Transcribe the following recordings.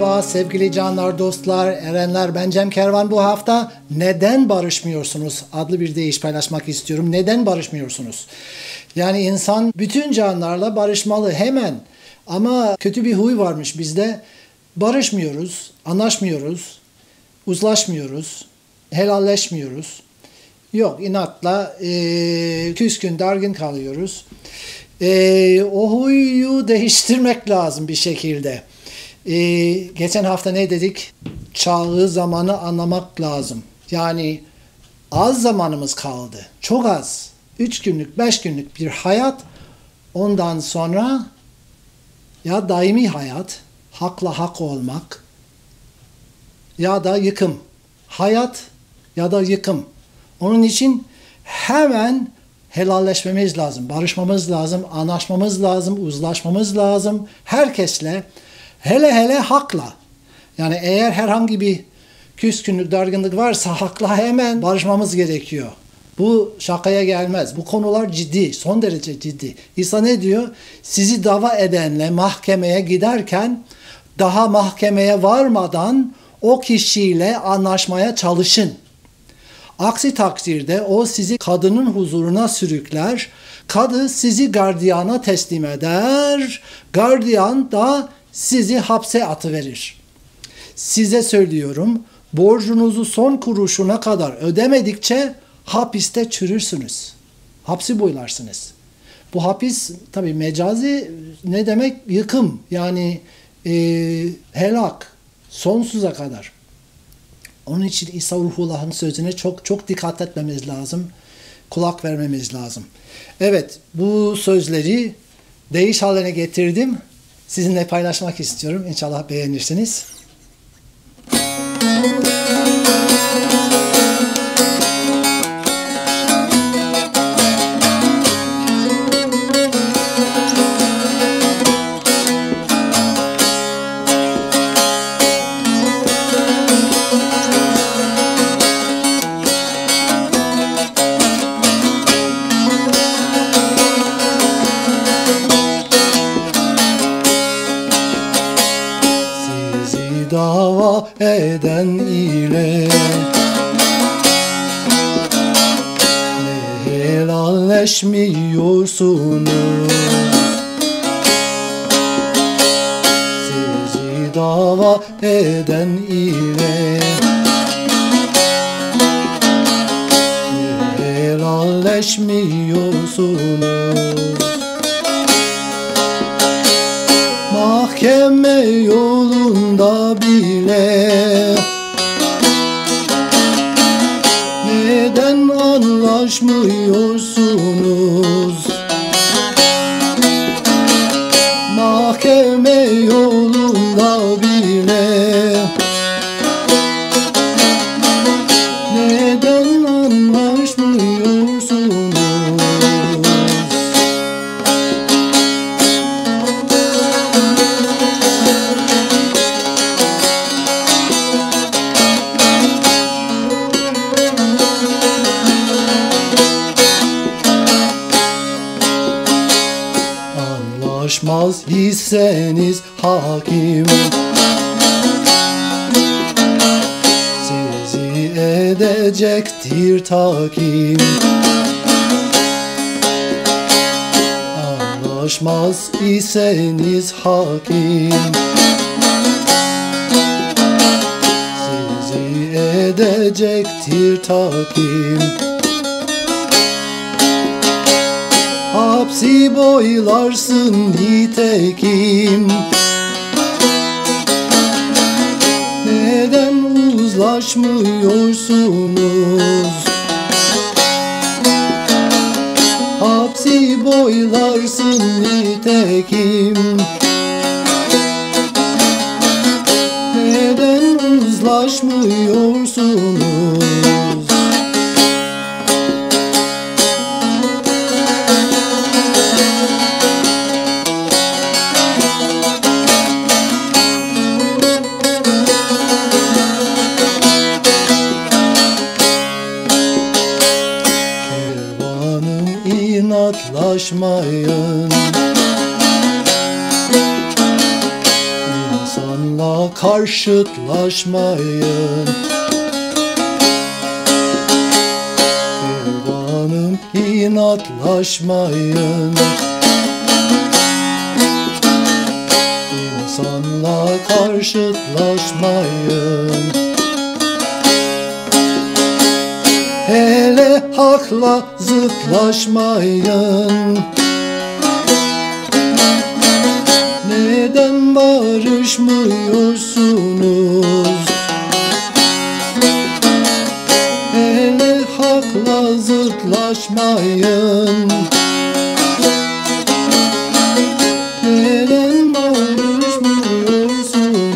Merhaba sevgili canlar, dostlar, erenler. Ben Cem Kervan. Bu hafta neden barışmıyorsunuz adlı bir deyiş paylaşmak istiyorum. Neden barışmıyorsunuz? Yani insan bütün canlarla barışmalı hemen. Ama kötü bir huy varmış bizde. Barışmıyoruz, anlaşmıyoruz, uzlaşmıyoruz, helalleşmiyoruz. Yok, inatla küskün, dargın kalıyoruz. O huyu değiştirmek lazım bir şekilde. Geçen hafta ne dedik? Çağı, zamanı anlamak lazım. Yani az zamanımız kaldı. Çok az. 3 günlük, 5 günlük bir hayat. Ondan sonra ya daimi hayat, hakla hak olmak ya da yıkım. Hayat ya da yıkım. Onun için hemen helalleşmemiz lazım, barışmamız lazım, anlaşmamız lazım, uzlaşmamız lazım. Herkesle, hele hakla. Yani eğer herhangi bir küskünlük, dargınlık varsa hakla hemen barışmamız gerekiyor. Bu şakaya gelmez. Bu konular ciddi, son derece ciddi. İsa ne diyor? Sizi dava edenle mahkemeye giderken daha mahkemeye varmadan o kişiyle anlaşmaya çalışın. Aksi takdirde o sizi kadının huzuruna sürükler, kadı sizi gardiyana teslim eder, gardiyan da sizi hapse atıverir. Size söylüyorum, borcunuzu son kuruşuna kadar ödemedikçe hapiste çürürsünüz. Hapsi boylarsınız. Bu hapis tabii mecazi ne demek? Yıkım, yani helak, sonsuza kadar. Onun için İsa Ruhullah'ın sözüne çok dikkat etmemiz lazım. Kulak vermemiz lazım. Evet, bu sözleri deyiş haline getirdim. Sizinle paylaşmak istiyorum. İnşallah beğenirsiniz. Dava eden ile ne helalleşmiyorsunuz. Sizi dava eden ile ne helalleşmiyorsunuz. Mahkeme yolunda bile neden anlaşmıyorsunuz? Mahkeme yolunda bile neden anlaşmıyorsunuz? Anlaşmaz iseniz hakim sizi edecektir takim. Anlaşmaz iseniz hakim sizi edecektir takim. Hapsi boylarsın nitekim. Neden uzlaşmıyorsunuz? Hapsi boylarsın nitekim. Neden uzlaşmıyorsunuz? inatlaşmayın. İnsanla karşıtlaşmayın. Kervanım inatlaşmayın. İnsanla karşıtlaşmayın. Hele hakla zıtlaşmayın. Neden barışmıyorsunuz? Hele hakla zıtlaşmayın. Neden barışmıyorsunuz?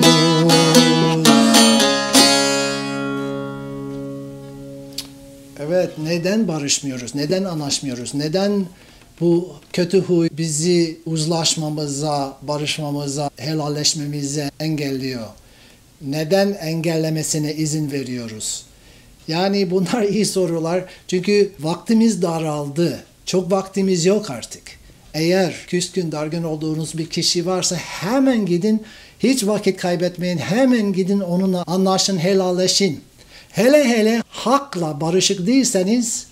Evet, neden barışmıyoruz? Neden anlaşmıyoruz? Neden bu kötü huy bizi uzlaşmamıza, barışmamıza, helalleşmemize engelliyor? Neden engellemesine izin veriyoruz? Yani bunlar iyi sorular. Çünkü vaktimiz daraldı. Çok vaktimiz yok artık. Eğer küskün, dargın olduğunuz bir kişi varsa hemen gidin. Hiç vakit kaybetmeyin. Hemen gidin onunla anlaşın, helalleşin. Hele hakla barışık değilseniz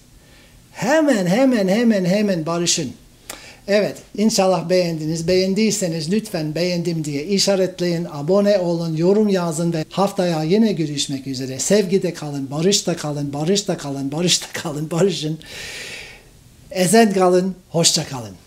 hemen barışın. Evet, inşallah beğendiniz. Beğendiyseniz lütfen beğendim diye işaretleyin, abone olun, yorum yazın ve haftaya yine görüşmek üzere. Sevgide kalın, barışta kalın, barışta kalın, barışta kalın, barışın. Esen kalın, hoşça kalın.